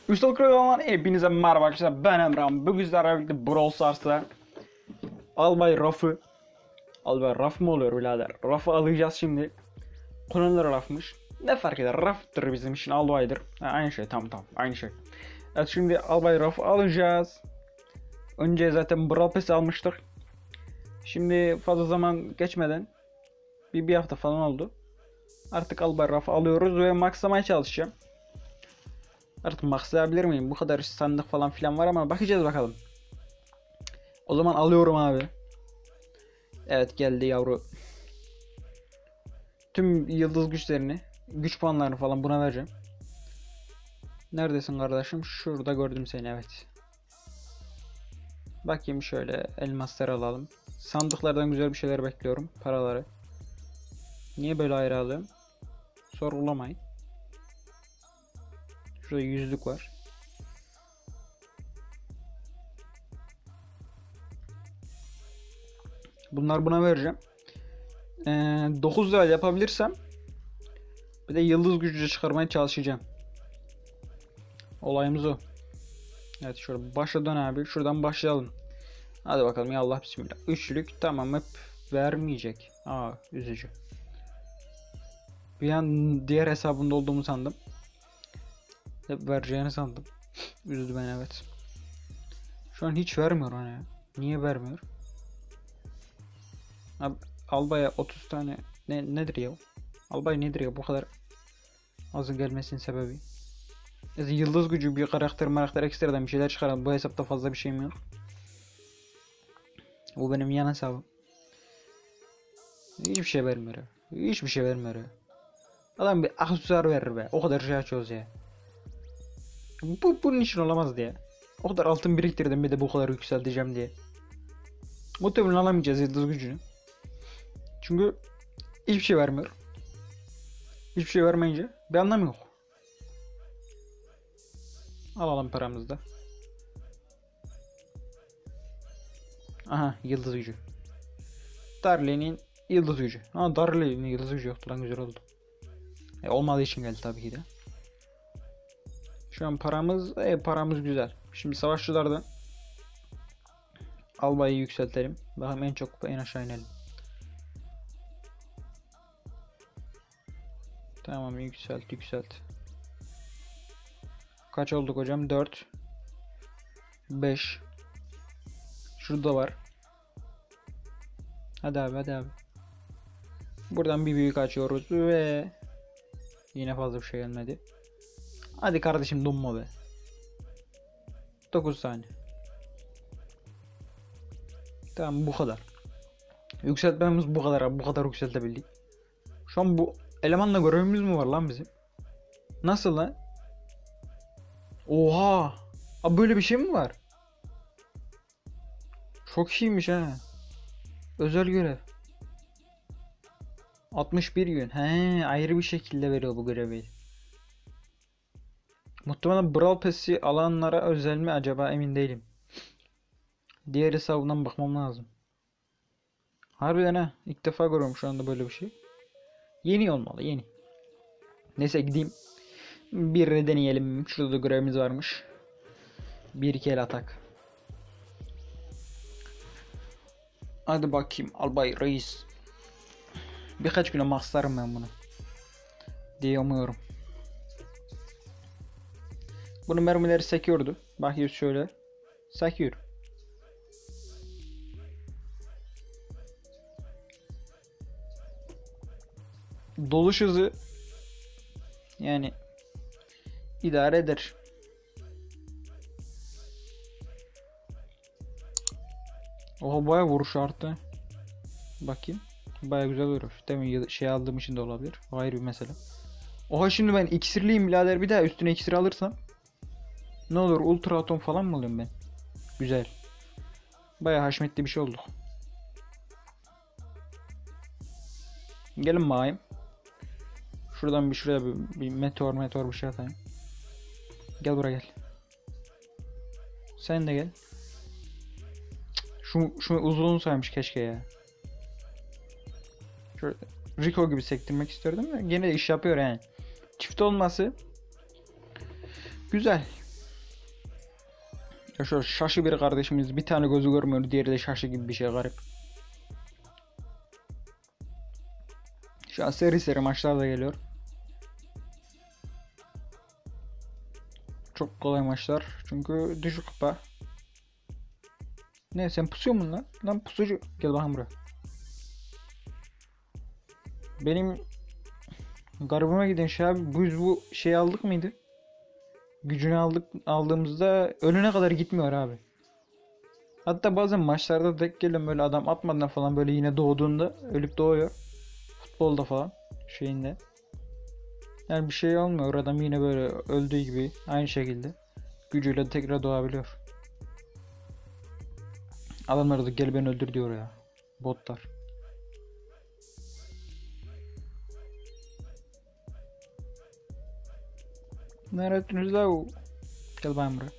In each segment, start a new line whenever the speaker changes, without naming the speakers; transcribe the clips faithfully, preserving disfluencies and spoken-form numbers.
Üstelik olan hepinize merhaba arkadaşlar, ben Emrah. Bugün sizlerle birlikte Brawl Stars'ta Albay Ruff'ı Albay Ruff mı oluyor birader? Ruff'ı alacağız şimdi. Kullanılır Ruff'mış. Ne fark eder? Ruff'tır bizim için, Albay'dır. Ha, aynı şey, tamam tamam aynı şey. Evet, şimdi Albay Ruff'ı alacağız. Önce zaten Brawl Pass almıştık. Şimdi fazla zaman geçmeden bir, bir hafta falan oldu. Artık Albay Ruff'ı alıyoruz ve maxlamaya çalışacağım. Artık maxlayabilir miyim? Bu kadar sandık falan filan var ama bakacağız bakalım. O zaman alıyorum abi. Evet, geldi yavru. Tüm yıldız güçlerini, güç puanlarını falan buna vereceğim. Neredesin kardeşim? Şurada gördüm seni, evet. Bakayım, şöyle elmasları alalım. Sandıklardan güzel bir şeyler bekliyorum. Paraları. Niye böyle ayrı alıyorum? Sorgulamayın. Şurada yüzlük var. Bunlar buna vereceğim. Ee, dokuz level yapabilirsem bir de yıldız gücü çıkarmaya çalışacağım. Olayımız o. Evet, şöyle başla dön abi. Şuradan başlayalım. Hadi bakalım, ya Allah bismillah. Üçlük tamam, hep vermeyecek. Aa, üzücü. Bir an diğer hesabında olduğumu sandım. Hep vereceğini sandım. Üzdü beni, evet. Şu an hiç vermiyor ona ya. Niye vermiyor? Abi, Albay'a otuz tane ne nedir ya? Albay nedir ya bu kadar azın gelmesinin sebebi? Yani yıldız gücü, bir karakter karakter ekstradan bir şeyler çıkaran bu hesapta fazla bir şeyim yok. Bu benim yan hesabım. Hiçbir şey vermiyor. Hiçbir şey vermiyor. Adam bir aksesuar verir be. O kadar şey açıyoruz ya. Bu bunun için olamaz diye. O kadar altın biriktirdim, bir de bu kadar yükselteceğim diye. Muhtemelen alamayacağız yıldız gücünü. Çünkü hiçbir şey vermiyor. Hiçbir şey vermeyince bir anlamı yok. Alalım paramızı da. Aha, yıldız gücü. Darley'nin yıldız gücü. Ha, Darley'nin yıldız gücü yoktu lan, güzel oldu. E, olmadığı için geldi tabii ki de. Şu an paramız, e, paramız güzel. Şimdi savaşçılardan Albay'ı yükseltelim. Bakalım en çok en aşağı inelim. Tamam, yükselt yükselt. Kaç olduk hocam? dört beş. Şurada var. Hadi abi, hadi abi. Buradan bir büyük açıyoruz ve yine fazla bir şey gelmedi. Hadi kardeşim, donma be. dokuz saniye. Tamam, bu kadar. Yükseltmemiz bu kadar abi. Bu kadar yükseltebildik. Şu an bu elemanla görevimiz mi var lan bizim? Nasıl lan? Oha! Abi, böyle bir şey mi var? Çok iyiymiş ha. Özel görev. altmış bir gün. He, ayrı bir şekilde veriyor bu görevi. Muhtemelen Brawl Pass'i alanlara özel mi acaba, emin değilim. Diğer hesabından bakmam lazım. Harbiden ha, ilk defa görüyorum şu anda böyle bir şey. Yeni olmalı, yeni. Neyse, gideyim. Bir de deneyelim. Şurada da görevimiz varmış. Bir iki el atak. Hadi bakayım Albay Reis. Birkaç güne maxlarım ben bunu diye umuyorum. Bunun mermileri sekiyordu. Bakıyoruz şöyle. Sekiyor. Doluş hızı yani idare eder. Oha, baya vuruş arttı. Bakayım. Baya güzel vuruş. Demin şey aldığım için de olabilir. Ayrı bir mesele. Oha, şimdi ben iksirliyim birader, bir daha üstüne iksir alırsam ne olur, ultra atom falan mı alayım ben? Güzel. Baya haşmetli bir şey oldu. Gelin bakayım. Şuradan bir şuraya bir, bir meteor meteor bir şey atayım. Gel buraya, gel. Sen de gel. Şu, şu uzun saymış keşke ya. Şöyle Rico gibi sektirmek istiyordum da gene de iş yapıyor yani. Çift olması güzel. Ya şöyle şaşı bir kardeşimiz, bir tane gözü görmüyor, diğeri de şaşı gibi bir şey, garip. Şu an seri seri maçlar da geliyor. Çok kolay maçlar çünkü düşük kupa. Ne, sen pusuyor musun lan? Lan pusucu, gel bakayım buraya. Benim garibime giden şey abi, biz bu şey aldık mıydı? Gücünü aldık, aldığımızda ölüne kadar gitmiyor abi. Hatta bazen maçlarda denk geliyorum, böyle adam atmadan falan böyle yine doğduğunda ölüp doğuyor. Futbolda falan şeyinde. Yani bir şey olmuyor, adam yine böyle öldüğü gibi aynı şekilde gücüyle tekrar doğabiliyor. Adamlar da gel beni öldür diyor ya. Botlar. Neredesiniz la o? Gel bakayım buraya.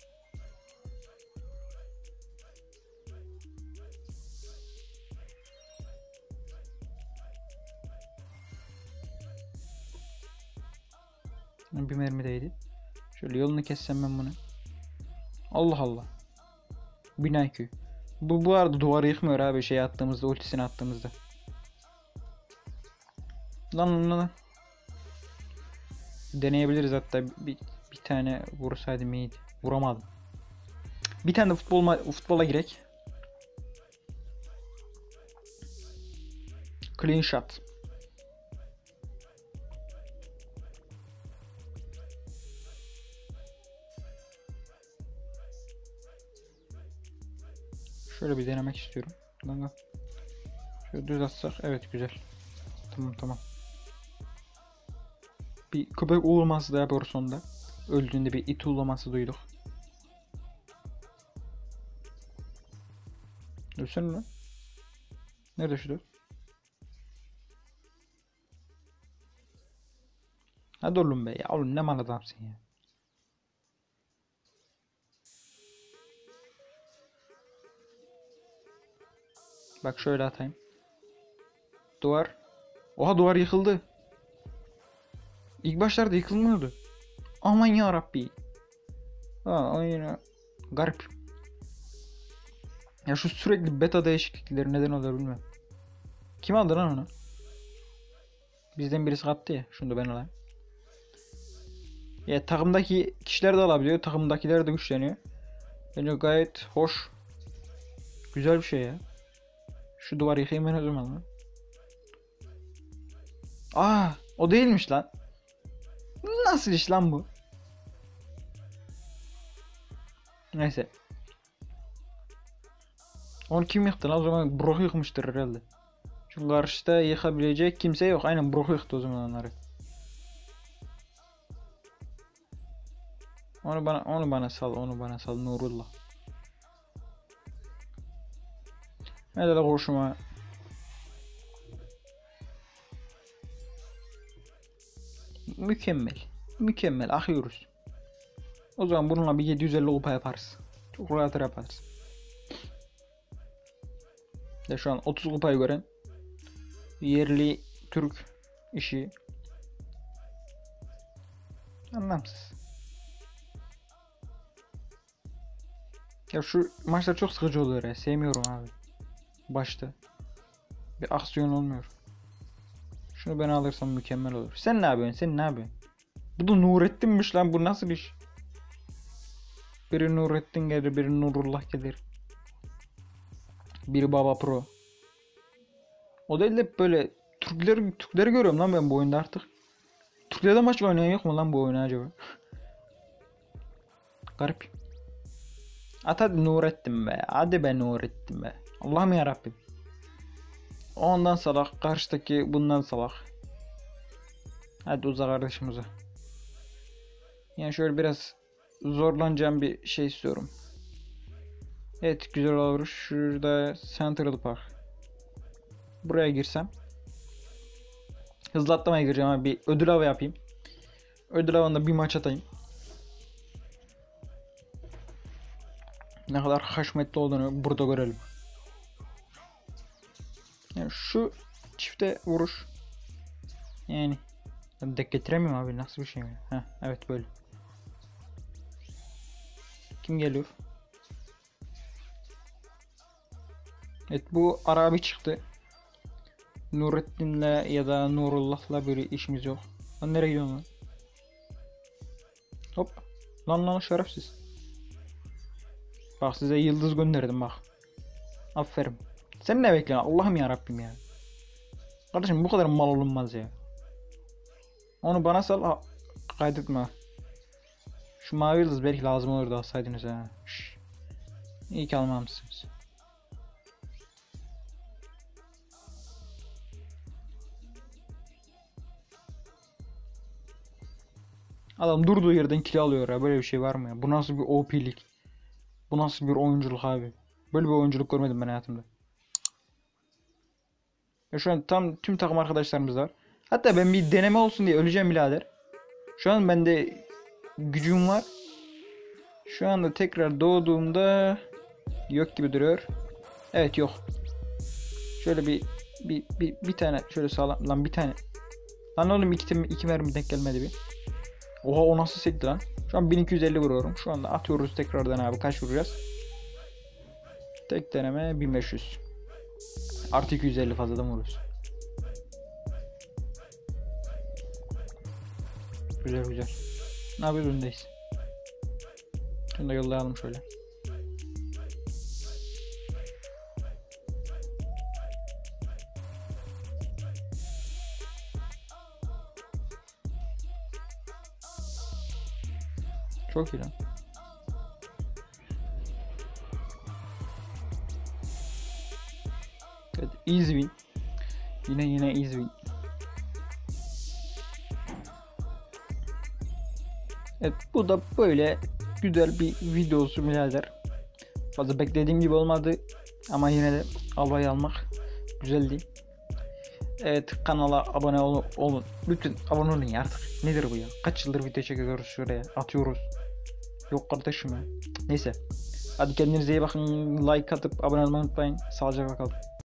Bir mermi değdi. Şöyle yolunu kessem ben bunu. Allah Allah. Bin I Q. Bu bu arada duvarı yıkmıyor abi, şey attığımızda, ultisini attığımızda. Lan lan lan. Deneyebiliriz hatta, bir, bir tane vursaydım iyiydi. Vuramadım. Bir tane de futbol futbola girek. Clean shot. Şöyle bir denemek istiyorum. Lan şöyle düz atsak, evet güzel. Tamam tamam. Bir köpek uğurması da yapıyor sonunda. Öldüğünde bir it uğurması duyduk. Ölsene lan. Nerede şu? Hadi oğlum be ya, oğlum ne mal adamsın ya. Bak şöyle atayım. Duvar. Oha, duvar yıkıldı. İlk başlarda yıkılmıyordu. Aman ya Rabbi. Ha, oyunu garip. Ya şu sürekli beta değişiklikleri neden oluyor bilmiyorum. Kim aldı lan onu? Bizden birisi kattı ya. Şunu da ben alayım. Ya takımdaki kişiler de alabiliyor. Takımdakiler de güçleniyor. Bence gayet hoş. Güzel bir şey ya. Şu duvarı yıkayayım ben o zaman lan. Aa, o değilmiş lan. Nasıl iş lan bu? Neyse. Onu kim yıktı lan? O zaman Brock yıkmıştır herhalde. Çünkü karşıda yıkabilecek kimse yok. Aynen, Brock yıktı o zaman onları. Onu bana onu bana sal, onu bana sal Nurullah. Hadi la koşuma. Mükemmel. Mükemmel akıyoruz. O zaman bununla bir yedi yüz elli kupa yaparız. Çok rahat yaparız. Ya şu an otuz kupayı gören yerli Türk işi. Anlamsız. Ya şu maçlar çok sıkıcı oluyor ya. Sevmiyorum abi. Başta. Bir aksiyon olmuyor. Şunu ben alırsam mükemmel olur. Sen ne yapıyorsun? Sen ne yapıyorsun? Bu da Nurettin'miş lan. Bu nasıl iş? Biri Nurettin gelir, biri Nurullah gelir. Biri Baba Pro. O değil de böyle Türkleri, Türkleri görüyorum lan ben bu oyunda artık. Türklerden başka oynayan yok mu lan bu oyunu acaba? Garip. At hadi Nurettin be. Hadi be Nurettin be. Allah'ım yarabbim. Ondan salak. Karşıdaki bundan salak. Hadi uza kardeşimize. Yani şöyle biraz zorlanacağım bir şey istiyorum. Evet, güzel olur. Şurada Central Park. Buraya girsem. Hızlı atlamaya gireceğim abi. Bir ödül avı yapayım. Ödül avında bir maç atayım. Ne kadar haşmetli olduğunu burada görelim. Yani şu çifte vuruş. Yani dek getiremiyorum abi, nasıl bir şey mi? Heh, evet böyle. Kim geliyor?
Evet, bu Arabi çıktı. Nurettin'le ya da Nurullah'la böyle işimiz yok. Lan nereye gidiyorsun lan? Hop. Lan lan şerefsiz. Bak size yıldız gönderdim bak. Aferin. Sen ne bekliyorsun? Allah'ım ya Rabbim ya. Kardeşim bu kadar mal olunmaz ya. Onu bana sal, ha, kaydetme. Şu mavi yıldız belki lazım olurdu, alsaydınız ha. Şş. İyi ki almamışsınız. Adam durduğu yerden kill alıyor ya. Böyle bir şey var mı ya? Bu nasıl bir O P'lik? Bu nasıl bir oyunculuk abi? Böyle bir oyunculuk görmedim ben hayatımda. Ya şu an tam tüm takım arkadaşlarımız var. Hatta ben bir deneme olsun diye öleceğim birader. Şu an bende gücüm var. Şu anda tekrar doğduğumda yok gibi duruyor. Evet, yok. Şöyle bir bir bir, bir tane şöyle sağlam lan bir tane. Lan oğlum iki, iki mermi denk gelmedi bir. Oha, o nasıl sekti lan? Şu an bin iki yüz elli vuruyorum. Şu anda atıyoruz tekrardan abi. Kaç vuracağız? Tek deneme bin beş yüz. Artı iki yüz elli fazladan vururuz. Güzel güzel. Ne yapıyoruz, öndeyiz. Şunu da yollayalım şöyle. Çok iyi lan. Evet, easy win. Yine yine easy win. Evet, bu da böyle güzel bir videosu birader. Fazla beklediğim gibi olmadı ama yine de albayı almak güzeldi. Evet, kanala abone ol olun. Lütfen abone olun ya artık. Nedir bu ya? Kaç yıldır video çekiyoruz, şuraya atıyoruz. Yok kardeşim ya. Neyse. Hadi kendinize iyi bakın. Like atıp abone olmayı unutmayın. Sağlıcakla kalın.